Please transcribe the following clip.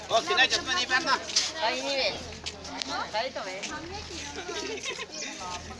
ओ सिलाई चश्मा नहीं पहनना। कहीं नहीं वे। कहीं तो वे।